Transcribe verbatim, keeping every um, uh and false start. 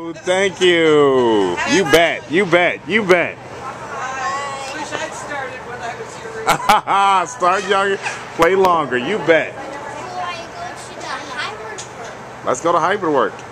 Thank you. You bet. You bet. You bet. I wish I'd started when I was your age. Start younger, play longer. You bet. So I go to the hybrid work. Let's go to hybrid work.